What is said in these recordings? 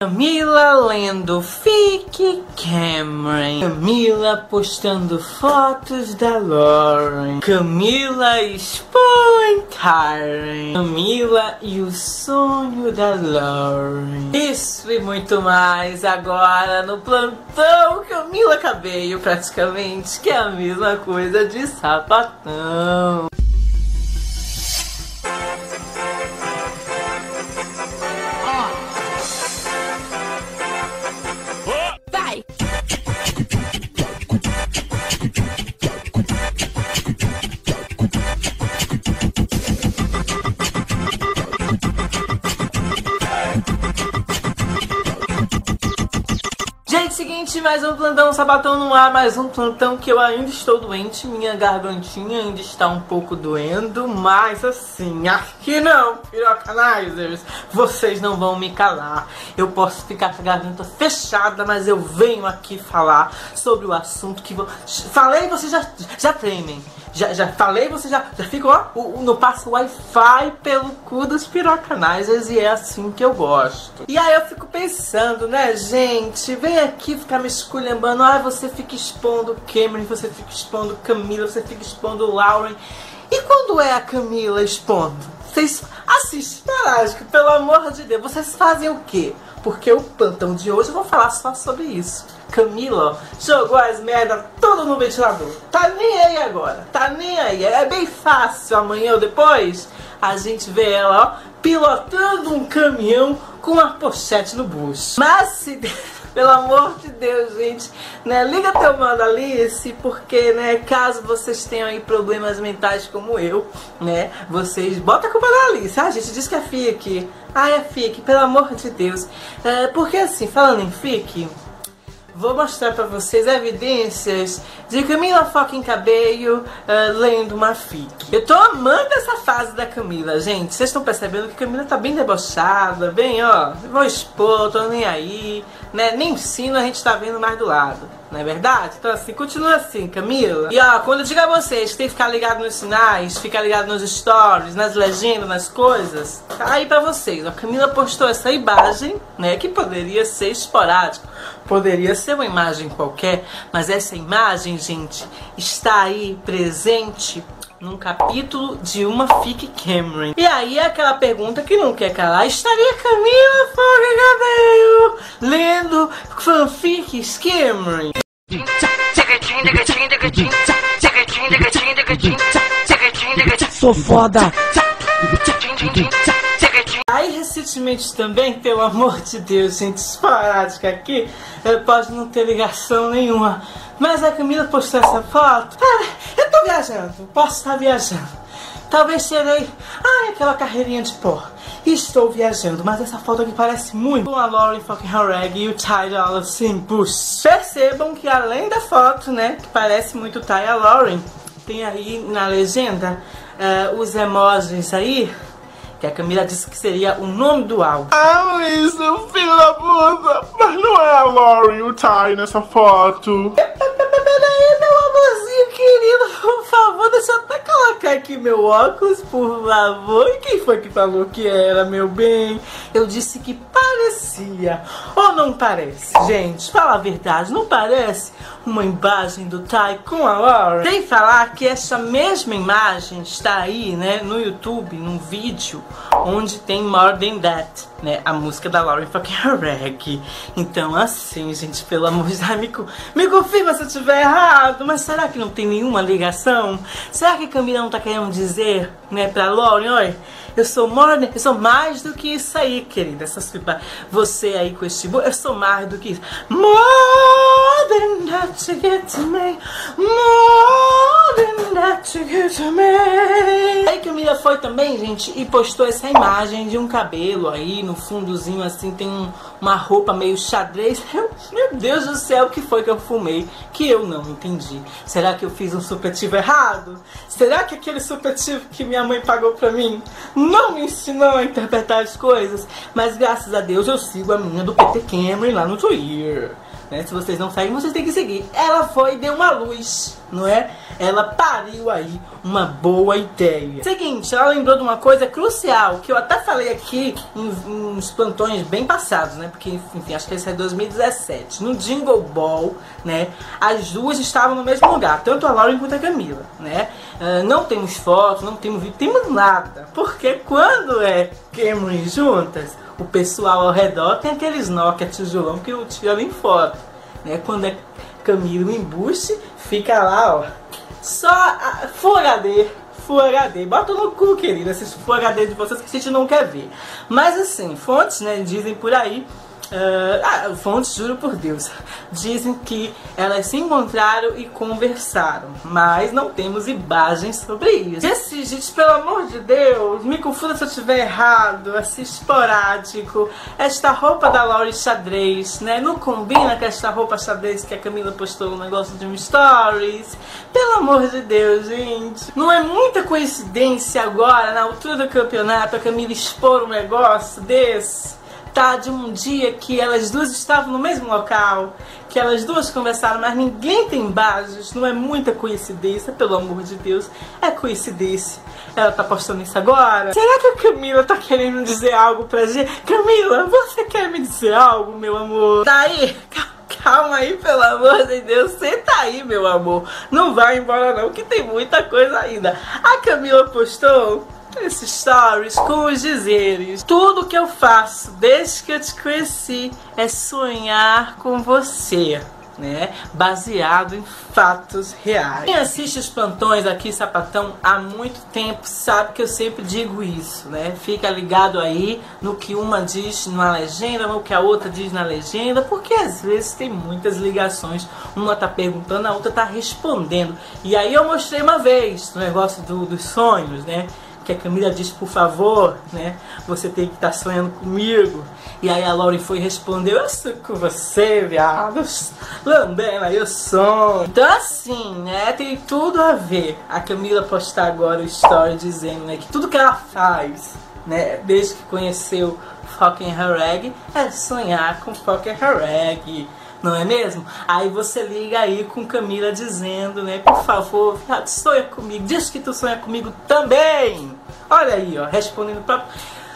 Camila lendo Fique Cameron. Camila postando fotos da Lauren. Camila expõe Karen. Camila e o sonho da Lauren. Isso e muito mais agora no plantão Camila Cabello, praticamente, que é a mesma coisa de sapatão. Gente, seguinte, mais um plantão Sapatão no ar, mais um plantão que eu ainda estou doente, minha gargantinha ainda está um pouco doendo, mas assim, aqui não, pirocanizers, vocês não vão me calar. Eu posso ficar com a garganta fechada, mas eu venho aqui falar sobre o assunto que falei, vocês já tremem. Já falei, você já fica, ó, no passo Wi-Fi pelo cu dos pirocanizers, e é assim que eu gosto. E aí eu fico pensando, né, gente, vem aqui ficar me esculhambando, ah, você fica expondo Cameron, você fica expondo Camila, você fica expondo Lauren. E quando é a Camila expondo? Vocês assistem Parágico, pelo amor de Deus, vocês fazem o quê? Porque o plantão de hoje eu vou falar só sobre isso. Camila, ó, jogou as merda tudo no ventilador. Tá nem aí agora, tá nem aí. É bem fácil, amanhã ou depois a gente vê ela, ó, pilotando um caminhão com uma pochete no bucho. Mas se... Pelo amor de Deus, gente, né, liga teu mano Alice, porque, né, caso vocês tenham aí problemas mentais como eu, né, vocês botam a culpa na Alice. Ah, gente, diz que é FIC. Ah, é FIC, pelo amor de Deus. Porque assim, falando em FIC, vou mostrar pra vocês evidências de Camila fucking Cabello lendo uma fic. Eu tô amando essa fase da Camila, gente. Vocês estão percebendo que a Camila tá bem debochada, bem, ó, vou expor, tô nem aí, né? Nem ensino, a gente tá vendo mais do lado, não é verdade? Então assim, continua assim, Camila. E ó, quando eu digo a vocês que tem que ficar ligado nos sinais, ficar ligado nos stories, nas legendas, nas coisas, tá aí pra vocês. A Camila postou essa imagem, né, que poderia ser esporádico, poderia ser uma imagem qualquer, mas essa imagem, gente, está aí presente num capítulo de uma Fique Cameron. E aí é aquela pergunta que não quer calar: estaria Camila fucking Cabello lendo fanfics Cameron? Sou foda! Aí recentemente também, pelo amor de Deus, gente, esporádica aqui, pode não ter ligação nenhuma, mas a Camila postou essa foto. Cara, eu tô viajando, posso estar viajando, talvez terei, aquela carreirinha de pó, estou viajando, mas essa foto aqui parece muito com a Lauren fucking Horag e o Ty Dolla $ign. Percebam que além da foto, né, que parece muito Ty e Lauren, tem aí na legenda os emojis aí que a Camila disse que seria o nome do álbum. Ah, Luiz, filho da puta, mas não é a Lauren e o Ty nessa foto. Peraí, meu amorzinho querido, por favor, deixa eu até colocar aqui meu óculos, por favor. E quem foi que falou que era, meu bem? Eu disse que parecia. Ou não parece? Gente, fala a verdade, não parece uma imagem do Ty com a Lauren? Sem falar que essa mesma imagem está aí, né, no YouTube, num vídeo onde tem More Than That, né, a música da Lauren fucking Horag. Então assim, gente, pelo amor de Deus, me confirma se eu estiver errado, mas será que não tem nenhuma ligação? Será que a Camila não tá querendo dizer, né, pra Lauren: oi, eu sou mais do que isso aí, querida. Você aí com esse eu sou mais do que isso. More than that to get to me. More than that to get to me. Aí Camila foi também, gente, e postou essa imagem de um cabelo aí, no fundozinho assim, tem uma roupa meio xadrez. Meu Deus do céu, o que foi que eu fumei que eu não entendi? Será que eu fiz um supletivo errado? Será que aquele supletivo que minha mãe pagou pra mim não me ensinou a interpretar as coisas? Mas graças a Deus eu sigo a minha do PT Cameron lá no Twitter, né? Se vocês não seguem, vocês têm que seguir. Ela foi e deu uma luz, não é? ela pariu aí uma boa ideia. Seguinte, ela lembrou de uma coisa crucial, que eu até falei aqui em uns plantões bem passados, né? Porque, enfim, acho que esse é 2017. No Jingle Ball, né? As duas estavam no mesmo lugar, tanto a Lauren quanto a Camila, né? Não temos fotos, não temos vídeo, temos nada. Porque quando é Cameron juntas, o pessoal ao redor tem aqueles Nokia tijolão que não tira nem foto, né? Quando é Camila em embuste, fica lá, ó, só Full HD, Full HD. Bota no cu, querida, esses Full HD de vocês que a gente não quer ver. Mas assim, fontes, né, dizem por aí, fontes, juro por Deus, dizem que elas se encontraram e conversaram, mas não temos imagens sobre isso. Esse, gente, pelo amor de Deus, me confunda se eu estiver errado, assim, esporádico. Esta roupa da Lauren xadrez, né, não combina com esta roupa xadrez que a Camila postou no negócio de um stories. Pelo amor de Deus, gente, não é muita coincidência agora, na altura do campeonato, a Camila expor um negócio desse? Tá, de um dia que elas duas estavam no mesmo local, que elas duas conversaram, mas ninguém tem bases, não é muita coincidência, pelo amor de Deus, é coincidência. Ela tá postando isso agora? Será que a Camila tá querendo dizer algo pra gente? Camila, você quer me dizer algo, meu amor? Tá aí? Calma aí, pelo amor de Deus, senta aí, meu amor. Não vai embora não, que tem muita coisa ainda. A Camila postou esses stories com os dizeres: tudo que eu faço desde que eu te conheci é sonhar com você, né? Baseado em fatos reais. Quem assiste os plantões aqui, Sapatão, há muito tempo sabe que eu sempre digo isso, né? Fica ligado aí no que uma diz na legenda, no que a outra diz na legenda, porque às vezes tem muitas ligações. Uma tá perguntando, a outra tá respondendo. E aí eu mostrei uma vez o negócio dos sonhos, né? Que a Camila disse, por favor, né? Você tem que estar sonhando comigo. E aí a Lauren foi e respondeu: eu sou com você, viado. Lambendo aí o sonho. Então assim, né? Tem tudo a ver a Camila postar agora o story dizendo, né, que tudo que ela faz, né, desde que conheceu Fucking Hareg é sonhar com Fucking Hareg. Não é mesmo? Aí você liga aí com Camila dizendo, né, por favor, viado, sonha comigo, diz que tu sonha comigo também. Olha aí, ó, respondendo pra...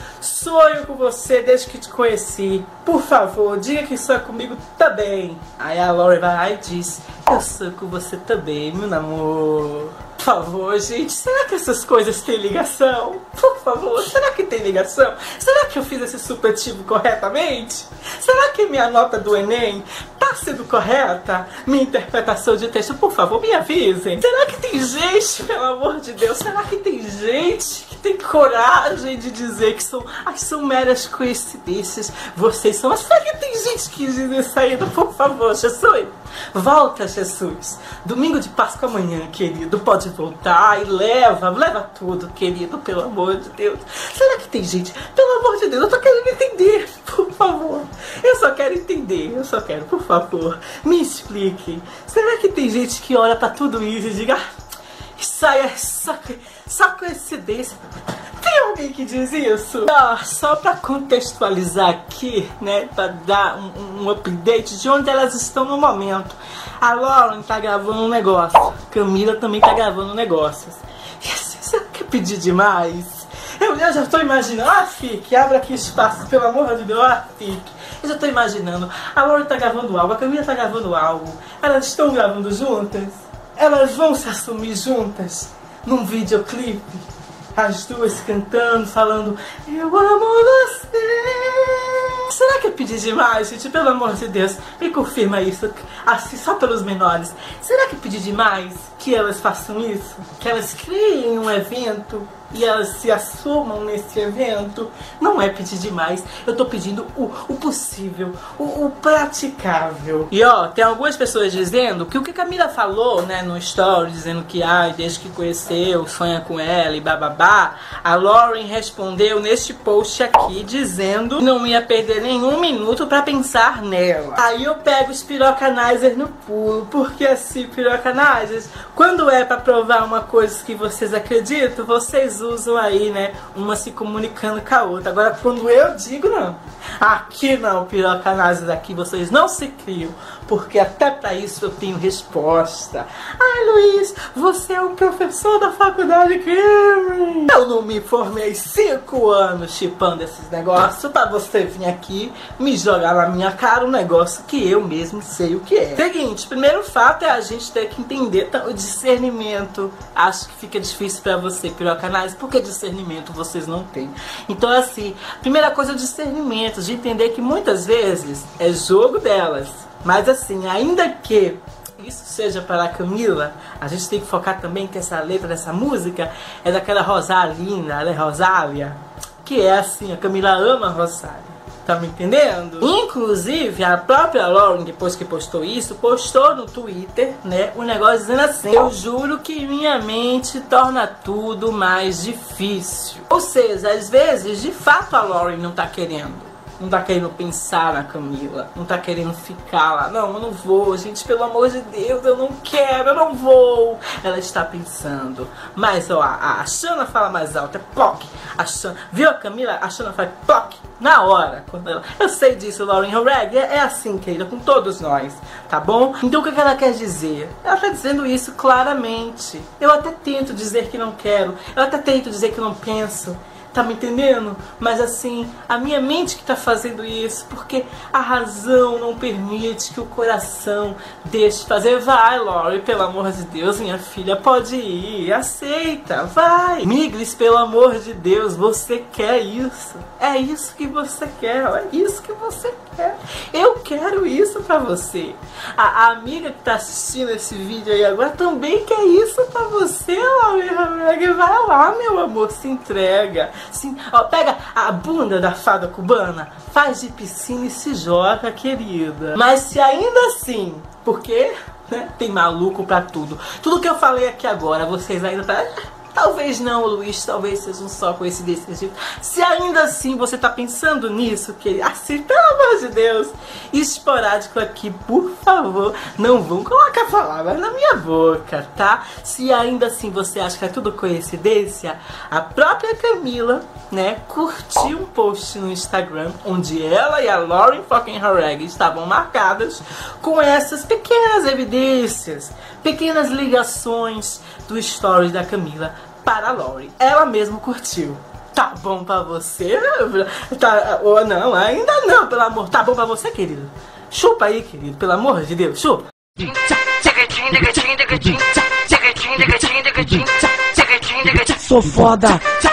sonho com você desde que te conheci, por favor, diga que sonha comigo também. Aí a Lauren vai lá e diz: eu sonho com você também, meu amor. Por favor, gente, será que essas coisas têm ligação? Por favor, será que tem ligação? Será que eu fiz esse supletivo corretamente? Será que minha nota do Enem tá sendo correta? Minha interpretação de texto, por favor, me avisem. Será que tem gente, pelo amor de Deus, será que tem gente que tem coragem de dizer que são meras coincidências? Vocês são... Mas será que tem gente que diz isso aí? Por favor, Jesus, volta, Jesus. Domingo de Páscoa amanhã, querido, pode voltar e leva tudo, querido, pelo amor de Deus. Será que tem gente? Pelo amor de Deus, eu tô querendo entender, por favor. Eu só quero entender, eu só quero, por favor, me explique. Será que tem gente que olha pra tudo isso e diga: isso aí é só coincidência? Tem alguém que diz isso? Só pra contextualizar aqui, né, pra dar um update de onde elas estão no momento. A Lauren tá gravando um negócio, Camila também tá gravando negócios. E assim, você não quer pedir demais? Eu já tô imaginando, Fique, abre aqui espaço, pelo amor de Deus, Fique. Eu já tô imaginando, a Lauren tá gravando algo, a Camila tá gravando algo. Elas estão gravando juntas? Elas vão se assumir juntas num videoclipe? As duas cantando, falando: eu amo você. Será que eu pedi demais, gente? Pelo amor de Deus, me confirma isso, assim, só pelos menores. Será que eu pedi demais que elas façam isso? Que elas criem um evento e elas se assumam nesse evento? Não é pedir demais, eu tô pedindo o possível, o praticável. E ó, tem algumas pessoas dizendo que o que a Camila falou, né, no story, dizendo que desde que conheceu, sonha com ela e bababá, a Lauren respondeu neste post aqui dizendo que não ia perder nenhum minuto pra pensar nela. Aí eu pego os pirocanizers no pulo, porque assim, pirocanizers, quando é pra provar uma coisa que vocês acreditam, vocês vocês usam aí, né? Uma se comunicando com a outra. Agora, quando eu digo, não. Aqui não, pirocanazes, aqui vocês não se criam. Porque até pra isso eu tenho resposta. Ai, Luiz, você é um professor da faculdade Cambridge. Eu não me formei 5 anos chipando esses negócios pra você vir aqui me jogar na minha cara um negócio que eu mesmo sei o que é. Seguinte, o primeiro fato é a gente ter que entender o discernimento. Acho que fica difícil pra você, pirocanazes, porque discernimento vocês não têm. Então assim, primeira coisa é o discernimento, de entender que muitas vezes é jogo delas. Mas assim, ainda que isso seja para a Camila, a gente tem que focar também que essa letra dessa música é daquela Rosalina, né, Rosália, que é assim, a Camila ama a Rosália. Tá me entendendo? Inclusive, a própria Lauren, depois que postou isso, postou no Twitter, né, um negócio dizendo assim: eu juro que minha mente torna tudo mais difícil. Ou seja, às vezes, de fato, a Lauren não tá querendo. Não tá querendo pensar na Camila. Não tá querendo ficar lá. Não, eu não vou, gente, pelo amor de Deus, eu não quero, eu não vou. Ela está pensando. Mas, ó, a Shana fala mais alto, é POC. A Shana, viu a Camila? A Shana faz POC na hora. Quando ela, eu sei disso, Lauren Horeg. É assim, querida, com todos nós, tá bom? Então, o que ela quer dizer? Ela tá dizendo isso claramente. Eu até tento dizer que não quero. Eu até tento dizer que não penso. Tá me entendendo? Mas assim, a minha mente que tá fazendo isso, porque a razão não permite que o coração deixe fazer. Vai, Lauren, pelo amor de Deus, minha filha, pode ir, aceita, vai. Migris, pelo amor de Deus, você quer isso. É isso que você quer, é isso que você quer. Eu quero isso pra você. A amiga que tá assistindo esse vídeo aí agora também quer isso pra você, Lauren. Vai lá, meu amor, se entrega. Sim, ó, pega a bunda da fada cubana, faz de piscina e se joga, querida. Mas se ainda assim, porque, né, tem maluco pra tudo. Tudo que eu falei aqui agora, vocês ainda tá... Talvez não, Luiz, talvez seja só coincidência. Se ainda assim você tá pensando nisso, que assim, pelo amor de Deus, esporádico aqui, por favor, não vão colocar palavras na minha boca, tá? Se ainda assim você acha que é tudo coincidência, a própria Camila, né, curtiu um post no Instagram onde ela e a Lauren fucking Horeg estavam marcadas com essas pequenas evidências, pequenas ligações do story da Camila para a Lauren. Ela mesma curtiu. Tá bom pra você? Tá, ou não, ainda não, pelo amor. Tá bom pra você, querido? Chupa aí, querido, pelo amor de Deus, chupa. Sou foda.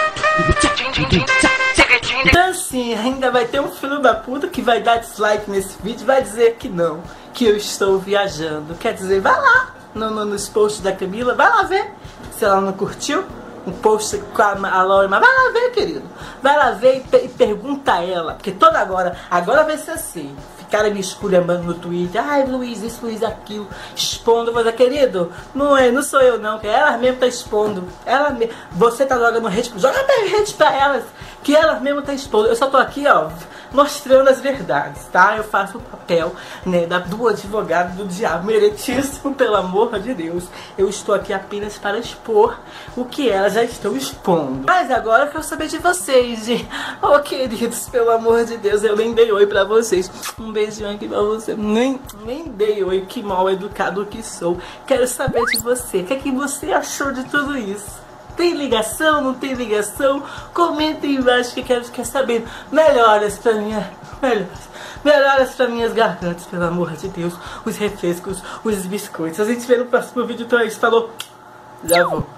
Então assim, ainda vai ter um filho da puta que vai dar dislike nesse vídeo e vai dizer que não, que eu estou viajando. Quer dizer, vai lá nos posts da Camila, vai lá ver se ela não curtiu um post com a Lauren, mas vai lá ver, querido. Vai lá ver e pergunta a ela, porque toda agora vai ser assim. Ficaram me esculhambando no Twitter, ai Luiz, isso, Luiz, aquilo, expondo, mas querido, não sou eu não, que ela mesmo tá expondo. Ela mesmo, você tá jogando hate, joga hate pra elas, que elas mesmo tá expondo. Eu só tô aqui, ó, mostrando as verdades, tá? Eu faço o papel, né, do advogado do diabo meritíssimo, pelo amor de Deus. Eu estou aqui apenas para expor o que elas já estão expondo. Mas agora eu quero saber de vocês, de... Oh, queridos, pelo amor de Deus, eu nem dei oi pra vocês. Um beijinho aqui pra você. Nem dei oi, que mal educado que sou. Quero saber de você. O que é que você achou de tudo isso? Tem ligação? Não tem ligação? Comenta aí embaixo que eu quero saber. Melhoras pra minhas gargantas, pelo amor de Deus. Os refrescos, os biscoitos. A gente vê no próximo vídeo. Então é isso. Falou. Já vou.